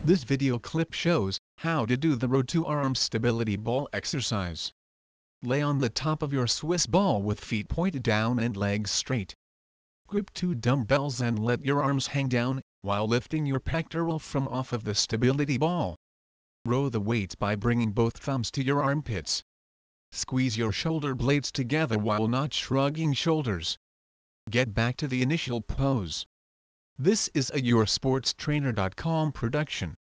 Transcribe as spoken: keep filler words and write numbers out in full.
This video clip shows how to do the Row two Arm Stability Ball exercise. Lay on the top of your Swiss ball with feet pointed down and legs straight. Grip two dumbbells and let your arms hang down, while lifting your pectoral from off of the stability ball. Row the weights by bringing both thumbs to your armpits. Squeeze your shoulder blades together while not shrugging shoulders. Get back to the initial pose. This is a your sports trainer dot com production.